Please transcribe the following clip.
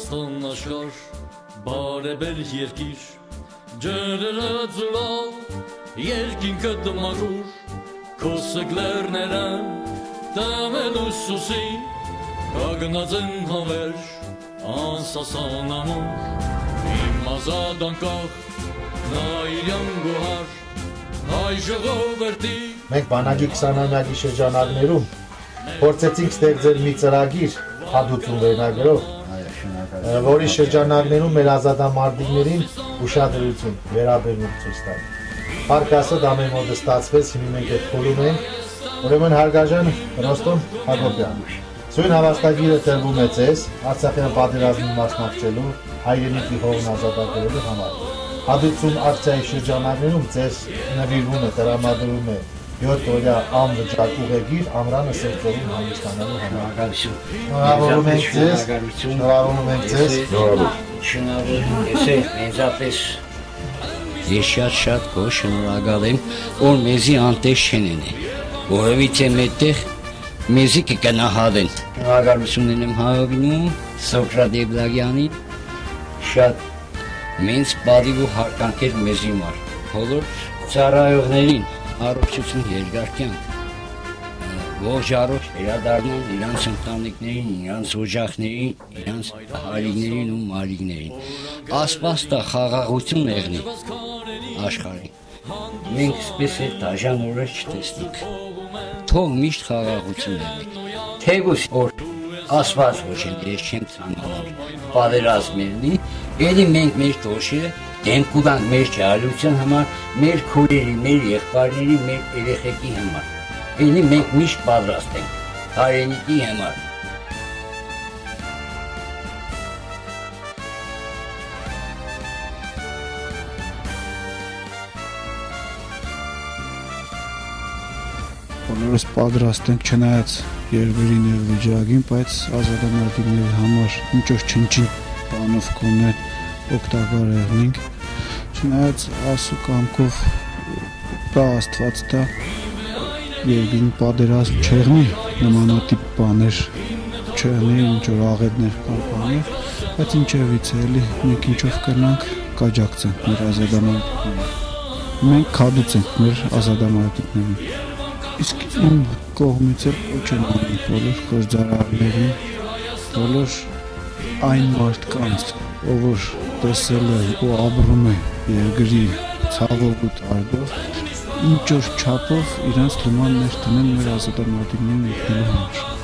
Հայաստան աշխարհ, բարեբեր երկիր, ջրերը ծլալ, երկինքը դմագուր, քո սգլերները տամելու սուսի, կագնած են հավերժ, անսասան ամուր, իմ ազատ անկախ, նայրյան գոհար, հայ ժողովրդի։ Մենք բանակի 20-ամյակի շրջանակներում փորձեցինք ստեղծել մի ծրագիր հատուցում վերնագրով, որի շրջանակներում մեր ազատամարտիկներին ուշադրություն, վերաբերմունք ցույց տալ։ Փառք Աստծո, դա մեր մոտ ստացվեց, հիմա մենք այդ փորում ենք։ Ուրեմն հարգարժան Ռոստոմ Հակոբյան, սույն հավաստագիրը տրվում է ձեզ Արցախյան պատերազմին մասնակցելու, հայրենիքի հողն ազատագրելու համար։ Հատուցում ակցիայի շրջանակներում ձեզ նվիրվում է, տրամադրում է 7 օրյա անվճար ուղեգիր Ամրանը Սրտորում հանգստանալու համար։ Շնորհավորում ենք ձեզ, շնորհավորում ենք ձեզ։ Ես շատ շնորհակալ եմ, որ մեզի անտես չեն ենի, որովհետև մետեղ մեզի կգնահատեն։ Շնորհակալություն եմ հայրենիքին, Սոկրատ Եվլագյանին, շատ Մենք բարի ու հարկանքեր մեզի մար, բոլոր ծառայողներին առողջություն երկար կյանք, ողջ առողջ վերադառնան իրանց ընտանիքներին, իրանց օջախներին, իրանց հայրիկներին ու մայրիկներին։ Աստված տա խաղաղություն եղնի աշխարհին։ Մենք սպես է դաժան օրեր չտեսնենք։ Թող միշտ խաղաղություն եղնի։ Թեգուս որ Աստված ոչ են, ես չեմ ցանկանալ պատերազմերնի, Էլի մենք մեր տոշերը դենք ուտանք մեր ճարություն համար, մեր քույրերի, մեր եղբայրների, մեր երեխեքի համար։ Էլի մենք միշտ պատրաստ ենք հայրենիքի համար։ Բոլորս պատրաստ ենք չնայած երկրի ներվիճակին, բայց ազատամարտիկների համար ինչ-որ չնչին բանով կոնեն օգտակար եղնենք, չնայած Աստծո կամքով դա Աստված դա երկրին պատերազմ չեղնի, նմանատիպ բաներ չեղնի, ինչ-որ աղետներ կամ բաներ, բայց ինչևից էլի մենք ինչով կրնանք կաջակցենք մեր ազատամարտիկներին, մենք քադուցենք մեր ազատամարտիկներին, իսկ իմ կողմից էլ ոչ են անում բոլոր գործարարներին, բոլոր այն մարդկանց, ով որ տեսել է ու ապրում է երկրի ցավով ու տարբով, ինչ որ չափով իրանց լման ներդնեն մեր ազատամարտիկներին ինքնելու համար։